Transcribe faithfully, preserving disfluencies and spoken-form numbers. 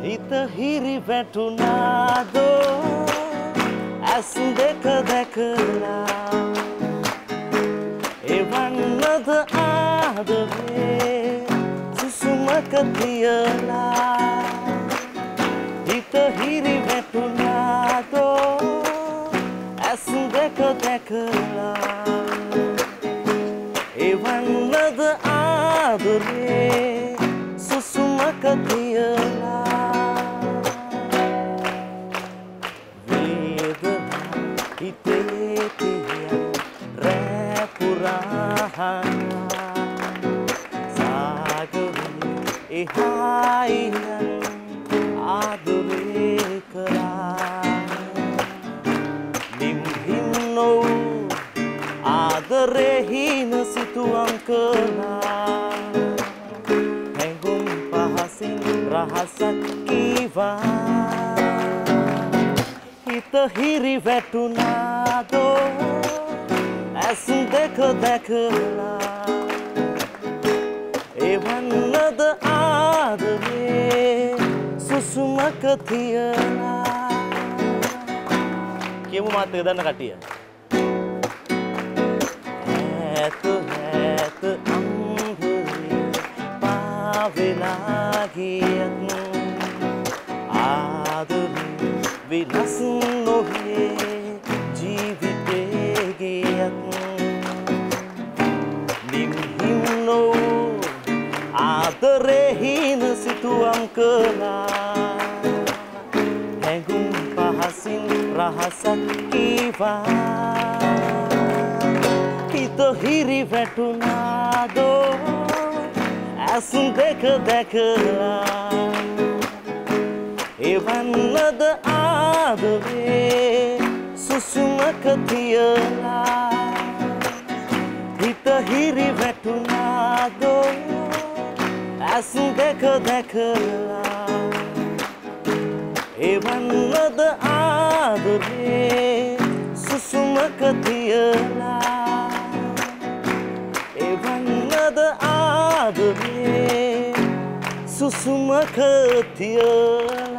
හිත හිරි වැටුණාදෝ ඇස් දෙක දැකලා එවන්නද ආදරේ සුසුමක තියලා හිත හිරි වැටුණාදෝ ඇස් දෙක දැකලා එවන්නද ආදරේ සුසුමක තියලා වේදනා හිතේ තිය රැ පුරා සාගරේ එහායින් ආදරේ කරා නිම්හින්නෝ ආදරේ හින සිතුවම් කළා හැඟුම් පහසින් රහසක් කීවා හිත හිරි වැටුණාදෝ ඇස් දෙක දැකලා එවන්නද ආදරේ සුසුමක තියලා කියමු මාත් එක දන්න කටිය ඈත ඈත අම්බුවේ පාවෙලා ගියත් ආදරේ විනාශ නොවේ ජීවිතේ ගියත් නිම්හින්නෝ ආදරේ හින සිතුවම් කළා හැඟුම් පහසින් රහසක් කීවා හිත හිරි වැටුණාදෝ ඇස් දෙක දැකලා එවන්නද ආදරේ සුසුමක තියලා හිත හිරි වැටුණාදෝ ඇස් දෙක දැකලා එවන්නද ආදරේ සුසුමක තියලා එවන්නද ආදරේ සුසුමක තියලා